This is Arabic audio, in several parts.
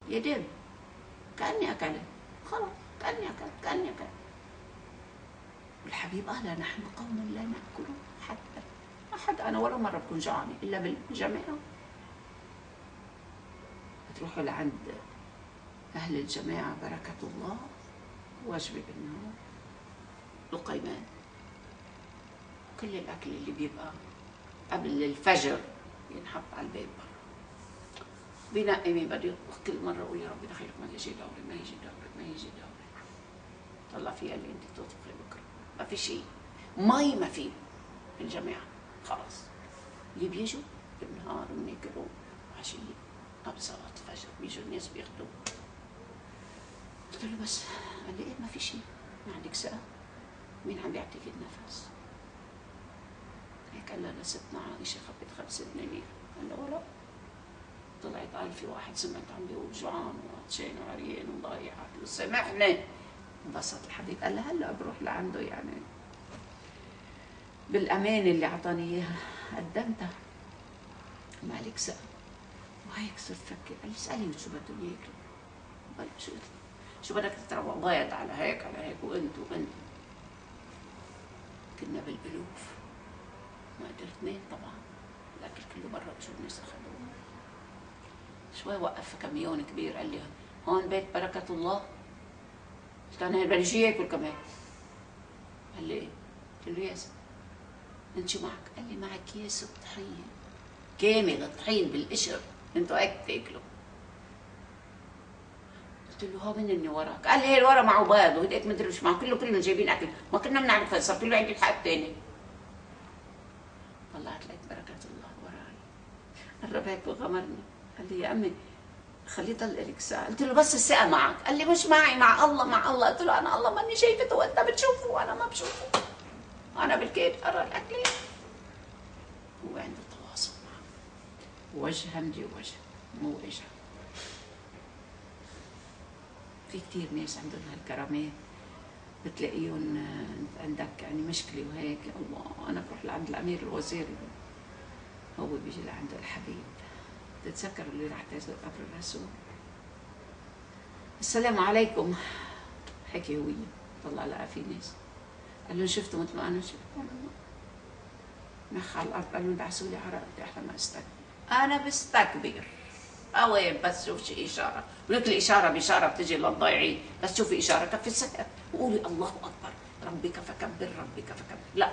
يدب كأني أكلت، خلاص كأني أكلت كأني أكلت. والحبيب قال نحن قوم لا نأكل حتى أحد، أنا ولا مرة بكون جوعانة إلا بالجماعة. بتروحوا لعند أهل الجماعة بركة الله، وجبة بالنهار، لقيمان، كل الأكل اللي بيبقى قبل الفجر ينحط على البيت برا. بينقي مين بده يطبخ، كل مرة أقول يا رب دخيلك ما يجي دوري ما يجي دوري ما يجي دوري. طلع فيها اللي أنت تطبخي بكرة، ما في شيء، مي ما في الجماعة خلاص. اللي بيجوا بالنهار بناكلوا عشية قبل صلاة الفجر، بيجوا الناس بياخذوا. قلت له بس، قال لي إيه ما في شيء، ما عندك سقف، مين عم بيعطيك النفس؟ هيك قال لها لستنا عائشة خبت 5 دنانير. قال له ولا. طلعت قال في واحد سمعت عم بيقول جوعان وعطشان وعريان وضايع، قال له سامحني. انبسط الحبيب، قال لها هلا بروح لعنده يعني بالامان اللي اعطاني اياها قدمتها. مالك سأل وهيك صرت فكر، قال لي اسالي شو بدهم ياكلوا. قال شو بدك تتروق بيض على هيك على هيك، وانت كنا بالالوف، ما قدرت 2 طبعا، الاكل كله برا شو الناس اخذوه. شوي وقف كميون كبير، قال لي هون بيت بركة الله. قلت انا بدي شيء ياكل كمان. قال لي ايه؟ قلت له ياسر انت شو معك؟ قال لي معك كيس الطحين كامل، الطحين بالقشر، انتوا هيك بتاكلوا. قلت له ها مني وراك. قال لي هي الورا معه بيض وهديك مدري وش معه، كلنا جايبين اكل، ما كنا بنعرف، صار كله عندي الحق الثاني. طلعت لقيت بركة الله وراي، قرب هيك وغمرني، قال لي يا امي خليه يضل لك ساعة. قلت له بس الثقة معك. قال لي مش معي، مع الله مع الله. قلت له انا الله ماني شايفته وانت بتشوفه وانا ما بشوفه، انا بالكيت ارى الاكل. هو عنده تواصل معه، وجها لوجه مو وجه. في كثير ناس عندهم هالكرامات، بتلاقيهم عندك يعني مشكله وهيك، الله انا بروح لعند الامير الوزير، هو بيجي لعنده الحبيب. تتذكر اللي راح تزور قبر الرسول، السلام عليكم، حكي هوية، طلع لقى في ناس، قال لهم شفتوا مثل ما انا شفت؟ نخ على الارض، قال لهم دعسوا لي عرق، بدي احلى ما استكبر. انا بستكبر اوين بس شوف شي اشاره، ولك الاشاره باشاره بتجي للضايعين، بس شوفي اشاره كفي السحر وقولي الله اكبر، ربك فكبر ربك فكبر. لا،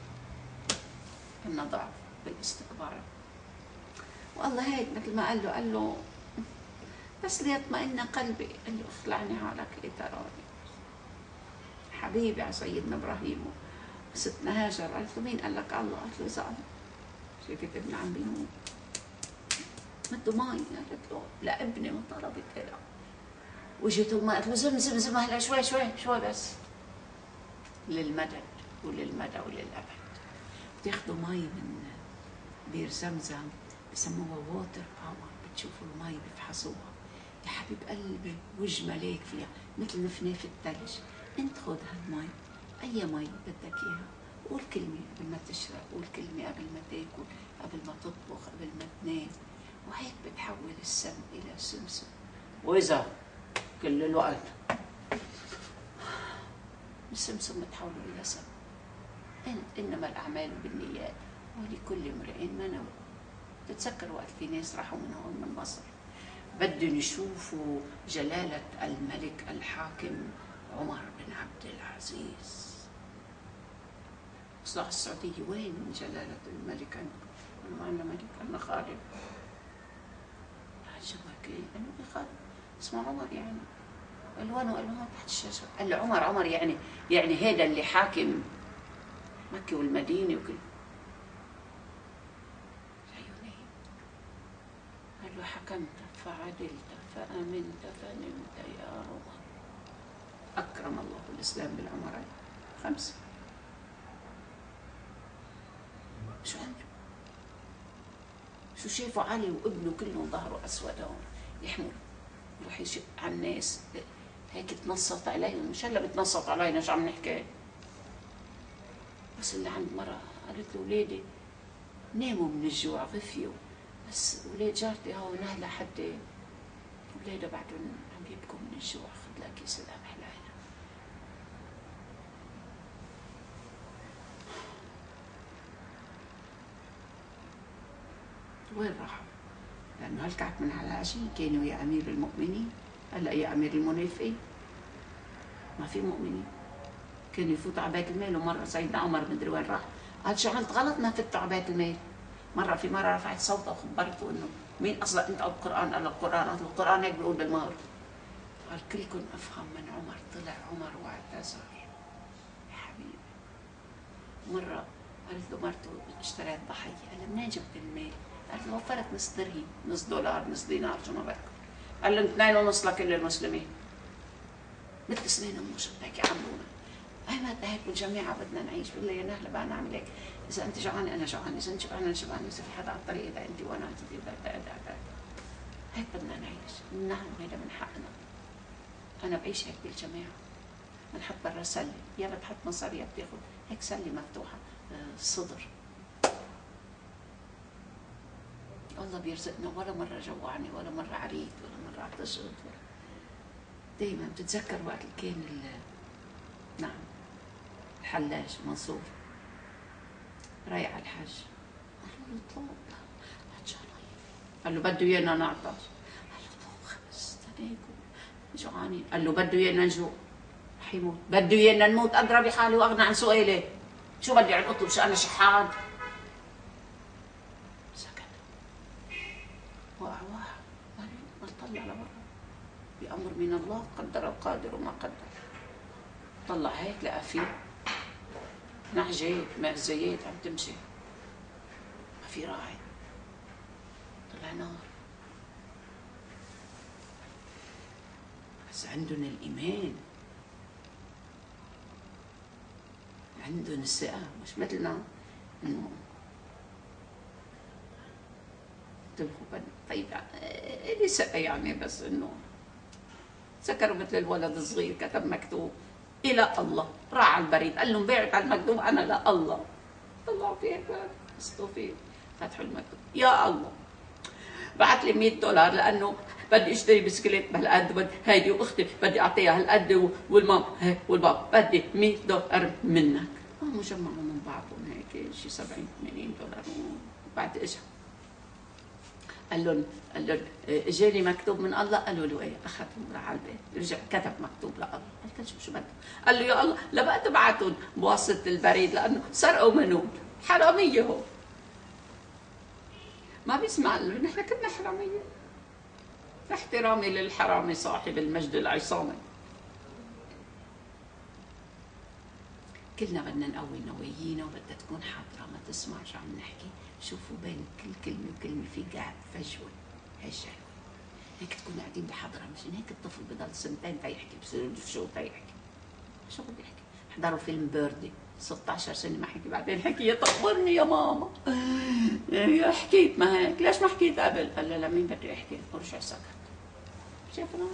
إنه ضعف بالاستكبار. والله هيك مثل ما قال له بس ليطمئن قلبي، قال له اخلعني حالك لتراني. حبيبي على سيدنا ابراهيم وستنا هاجر، قالت له مين قال لك الله؟ قالت له زعل، شايفة ابن عم بيموت، بده مي، قالت له لا ابني، وطلبت له وجهته الماء، قالت له زم زم زم هلا شوي شوي شوي بس، للمدد وللمدى وللابد. بتاخذوا مي من بير زمزم بسموها ووتر باور، بتشوفوا المي بيفحصوها، يا حبيب قلبي وجه ملاك فيها مثل نفناف الثلج. انت خذ هالمي، اي مي بدك اياها، قول كلمه قبل ما تشرب، قول كلمه قبل ما تاكل، قبل ما تطبخ، قبل ما تنام، وهيك بتحول السم الى سمسم. واذا كل الوقت السمسم بتحوله الى سم. انما الاعمال بالنيات ولكل امرئ ما نوى. تتذكر وقت في ناس راحوا من هون من مصر بدهم يشوفوا جلالة الملك الحاكم عمر بن عبد العزيز. اصلاح السعودية وين جلالة الملك؟ عندكم ما عندنا ملك، عندنا خالد. عجبك ايه؟ قال له خالد اسمه عمر يعني. قال له وين؟ قال له تحت الشاشة. قال له عمر، عمر يعني هذا اللي حاكم مكة والمدينة وكل. قال له حكمت فعدلت فأمنت فنمت يا عمر. أكرم الله الإسلام بالعمرين 5. شو عنده؟ شو شايفوا علي وابنه كلهم ظهروا أسود هون يحمل، يروح يشق على الناس هيك تنصت عليهم، مش هلا بتنصت علينا شو عم نحكي. بس اللي عند مرة قالت له ولادي ناموا من الجوع غفيوا، بس ولاد جارتي هون هلا حد وليلة بعدهم عم يبكوا من الجوع، خذ لها كيس القمح لها. وين راحوا؟ لأنه هلكعت من على العشية كانوا يا أمير المؤمنين، هلا يا أمير المنافقين. ما في مؤمنين. كانوا يفوتوا على بيت المال، ومرة سيدنا عمر مدري وين راح، قال شو عملت غلط ما فتوا على بيت المال. في مرة رفعت صوتها وخبرته إنه مين أصلا أنت القرآن؟ قال القرآن. قالت القرآن هيك بيقول بالمهر. قال كلكم أفهم من عمر. طلع عمر واعتذر. يا حبيبي. مرة قالت له مرته اشتريت ضحية، قال لها منين جبت المال؟ قالت له وفرت نص درهم، نص دولار، نص دينار، شو ما بدك. قال له 2.5 لكل المسلمين. مثل سنين امه هيك يعملونا. هي ما هيك بالجامعة بدنا نعيش. بقول لها يا نهله بقى نعمل هيك، إذا أنت جوعانة أنا جوعانة، إذا أنت شبعانة أنا شبعانة، إذا في حدا على الطريق إذا أنت وأنا هيك بدنا نعيش. نعم هيدا من حقنا. أنا بعيش هيك بالجامعة. بنحط برا سلة، يا بتحط مصاري يا بتاخذ، هيك سلة مفتوحة الصدر. الله بيرزقنا، ولا مرة جوعني، ولا مرة عريت، ولا مرة عطشت. دايما بتتذكر وقت اللي كان نعم الحلاج منصور رايح على الحج، قال له طلب قال له بده ايانا نعطش، قال له طلب 5 دنانير جوعانين، قال له بده ايانا نجوع رح يموت، بده ايانا نموت ادرى بحالي واغنى عن سؤالي، شو بدي عن اطلب؟ شو انا شحات؟ سكت. وقع واحد ما طلع لبرا بأمر من الله، قدر القادر وما قدر. طلع هيك لقى فيه نعجات معزيات عم تمشي، ما في راعي، طلع نار. بس عندهم الإيمان، عندهم الثقة، مش مثلنا إنه طيب لي ثقة يعني، بس إنه ذكروا مثل الولد الصغير كتب مكتوب إلى الله، راح على البريد قال لهم بعت على المكتوب أنا لا الله، طلعوا فيه هيك قصتوا فيه، فتحوا المكتوب يا الله بعت لي $100 لأنه بدي اشتري بسكليت بهالقد، هيدي واختي بدي اعطيها هالقد، والمام هيك والبابا بدي $100 منك. قاموا جمعوا من بعضهم هيك شي $70-80 وبعد اجى قال لهم اجاني مكتوب من الله، قالوا له ايه، اخذهم راح على البيت، رجع كتب مكتوب لله، قال شو بده؟ قال له يا الله لا بقى تبعتهم بواسطه البريد لانه سرقوا منهم، حراميه هو. ما بيسمع له، نحن كنا حراميه. احترامي للحرامي صاحب المجد العصامي. كلنا بدنا نقوي نوايانا وبدها تكون حاضره، ما تسمع شو عم نحكي، شوفوا بين كل كلمه وكلمه في جاب فجوه، هيك حلوه، هيك تكون قاعدين بحضره، مش هيك الطفل بضل 2 سنين تيحكي، بصير شو تيحكي، شو بده يحكي؟ احضروا فيلم بيردي 16 سنه ما حكي، بعدين حكي يا طورني يا ماما يا حكيت ما هيك، ليش ما حكيت قبل؟ قال لا مين بده يحكي؟ ورجع سكت. شايفنا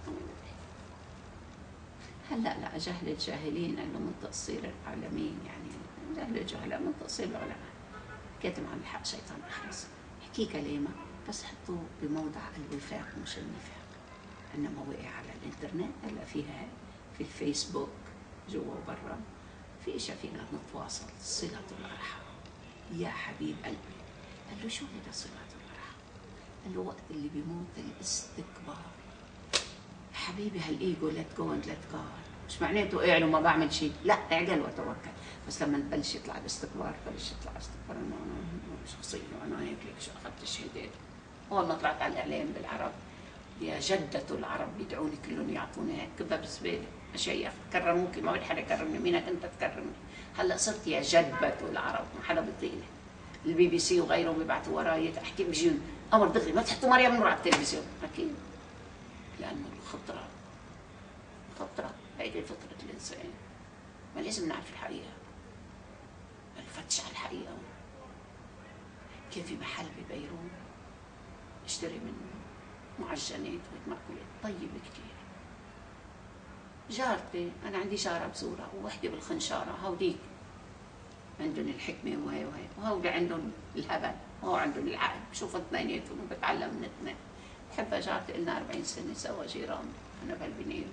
هلا لا جهل الجاهلين قال له من تقصير العالمين، يعني جهل الجهلاء من تقصير العلماء. كاتم عن الحق شيطان اخرس، احكي كلامه بس حطوه بموضع الوفاق مش النفاق. انما وقع على الانترنت هلا فيها في الفيسبوك جوا وبرا، في اشياء فينا نتواصل، صلة الارحام. يا حبيب قلبي، قال له شو هذا صلة الارحام؟ قال له وقت اللي بيموت الاستكبار. حبيبي هالايجو ليت جو اند ليت جاد، مش معناته اعلى وما بعمل شيء، لا اعجل وتوكل، بس لما نبلش يطلع الاستكبار، بلش يطلع استكبار انه انا شخصيا وانا هيك شو اخذت الشهادات. اول ما طلعت على الاعلام بالعرب يا جدة العرب بيدعوني كلهم يعطوني هيك كذا بزباله، مشايخ كرموكي ما بدي حدا يكرمني، مينك انت تكرمني؟ هلا صرت يا جدة العرب، ما حدا بيطيقني. البي بي سي وغيرهم بيبعثوا وراي احكي بيجون امر دغري ما تحطوا مريم نور على التلفزيون، اكيد لانه الخطره هيدي فطرة الإنسان، ما لازم نعرف الحقيقة، نفتش على الحقيقة. كان في محل ببيروت اشتري منه معجنات ومأكولات طيبة كتير. جارتي أنا عندي جارة بزورها ووحدة بالخنشارة، هوديك عندهم الحكمة وهي وهودي عندهم الهبل وهو عندهم العقل، بشوف اثنيناتهم وبتعلم من اثنين. بتحبها جارتي، قلنا 40 سنة سوا جيران، أنا بهالبناية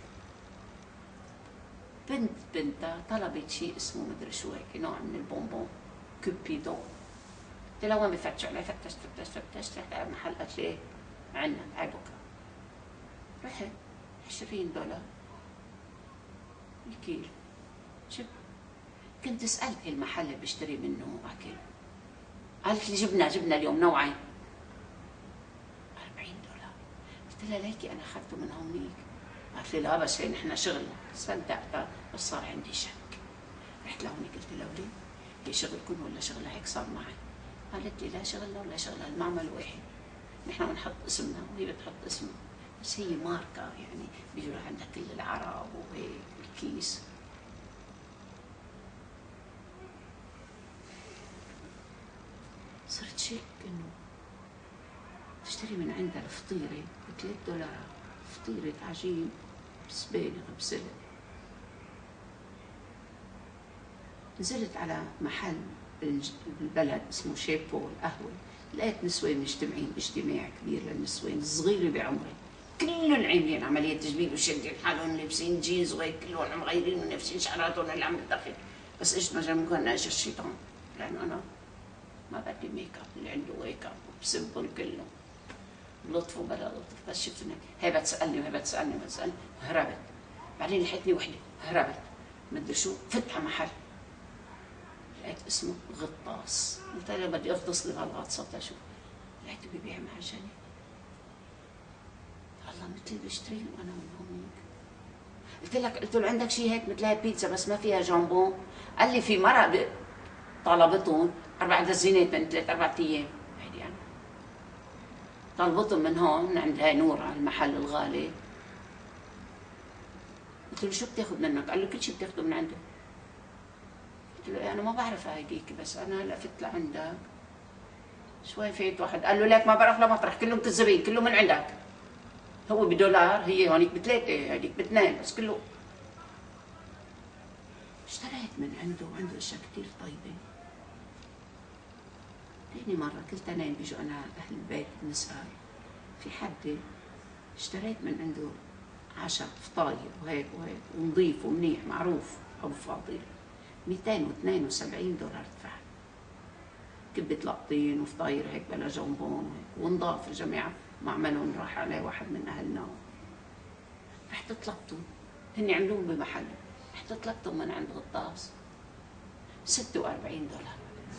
بنتها طلبت شيء اسمه مدري شو هيك نوع من البونبون كوبيدو. قلت لها وين بفتشوا عليه؟ فتشت رحت على محل، قالت لي عنا تعي بكره. رحت $20 الكيلو. شوف كنت سألت المحل اللي بشتري منه أكل، قالت لي جبنا اليوم نوعين $40. قلت لها ليكي أنا أخذته من هونيك. قالت لي لا بس هي نحن شغلنا. صدقتها بس صار عندي شك. رحت لهونيك قلت لها وليه هي شغلكم ولا شغلها؟ هيك صار معي. قالت لي لا شغلنا ولا شغلها، المعمل واحد، نحن بنحط اسمنا وهي بتحط اسمها، بس هي ماركة يعني بيجوا لعندها كل العرب وهيك الكيس. صرت شك انه تشتري من عندها الفطيرة ب$3، فطيرة عجين بسبانخ بسلق. نزلت على محل بالبلد اسمه شيبو القهوة، لقيت نسوان مجتمعين اجتماع كبير للنسوان الصغيرة بعمري، كلهم عاملين عملية تجميل وشادين حالهم لابسين جينز وهيك، كلهم مغيرين ونفسين شعراتهم اللي عم تدخل. بس اجت مجنون اجى الشيطان، لأنه أنا ما بدي ميك اب، اللي عنده ميك اب بسبهم كلهم لطف وبلا لطف. بس شفتني هي بتسألني وهي بتسألني هربت. بعدين لحقتني وحدة هربت مدري شو، فت على محل لقيت اسمه غطاس. قلت له بدي اغطس لي بهالغطسه تشوف، لقيته ببيع معجنه. والله مثل بشتريهم انا من هونيك. قلت له عندك شيء هيك مثل هاي بيتزا بس ما فيها جامبون؟ قال لي في مرة طلبتهم 4 دزينات من 3-4 ايام. هيدي انا طلبتهم من هون من عند هاي نورة المحل الغالي. قلت له شو بتاخذ منك؟ قال له كل شيء بتاخذه من عندك. قلت له انا ما بعرف هيديك، بس انا هلا فت لعندك شوي فات واحد قال له ليك ما بعرف لمطرح، كلهم كذابين، كله من عندك. هو بدولار، هي هونيك ب3، هيديك ب2، بس كله. اشتريت من عنده، وعنده اشياء كثير طيبه. تاني مره كل تنين بيجوا انا اهل البيت نسهر في حدي، اشتريت من عنده عشاء فطاير وهيك وهيك ونظيف ومنيح معروف ابو فاضل. $272 دفعت. كبة لقطين وفطاير هيك بلا جنبون ونضاف يا جماعة، معملهم راح عليه واحد من أهلنا. رحت طلبتهم، هني عملوهم بمحل، رحت طلبتهم من عند غطاس $46.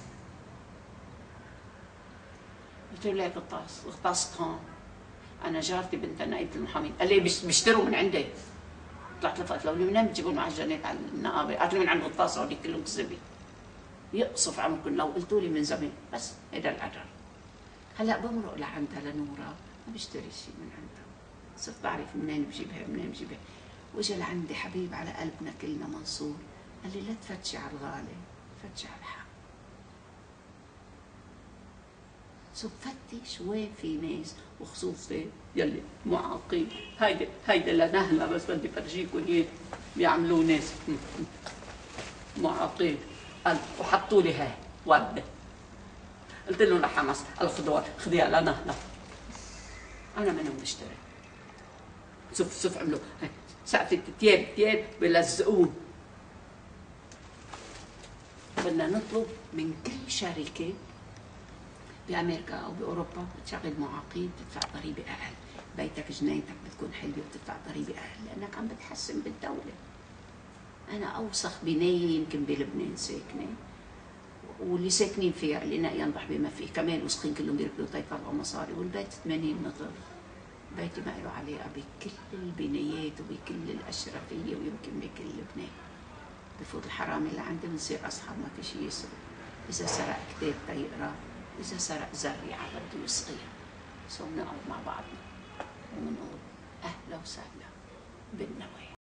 قلت له ليه غطاس كان؟ أنا جارتي بنت نائبة المحامين. قال لي بيشتروا من عندي. طلعت لفقت له منين بتجيبوا المعجنات على النقابة؟ قالت لي من عند غطاس، هذول كلهم كذبة. يقصف عمركم لو قلتوا لي من زمان، بس هيدا العجل. هلا بمرق لعندها لنورة ما بشتري شيء من عندها، صرت بعرف منين بجيبها. واجا لعندي حبيب على قلبنا كلنا منصور، قال لي لا تفتشي على الغالي، فتشي على الحق. صرت فتش وين في ناس، وخصوصي يلي معاقين. هيدا لنهله، بس بدي فرجيكم اياه بيعملوه ناس معاقين. وحطوا لي هاي ورده، قلت لهم لحمص الخضار خذيها لنهله، انا منهم بشتري. شوف عملوا سقفة تياب بلزقون. بدنا نطلب من كل شركة بأمريكا أو بأوروبا بتشغل معاقين تدفع ضريبة أقل، بيتك جنينتك بتكون حلوة بتدفع ضريبة أقل، لأنك عم بتحسن بالدولة. أنا أوسخ بناية يمكن بلبنان ساكنة، واللي ساكنين فيها اللي ينضح بما فيه كمان وسخين كلهم بيركضوا يطلعوا مصاري، والبيت 80 متر. بيتي ما له علاقة بكل البنايات وبكل الأشرفية ويمكن بكل لبنان. بفوت الحرامي اللي عندي بنصير أصحاب، ما في شيء يسرق. إذا سرق كتاب تيقرا، إذا سرق زريعة بده يسقيها. بنقعد مع بعضنا وبنقول أهلا وسهلا بالنوايا.